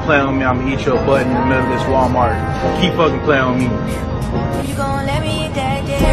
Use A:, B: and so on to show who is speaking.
A: playing with me, I'm gonna eat your butt in the middle of this Walmart. Keep fucking playing with me.
B: You gon' let me get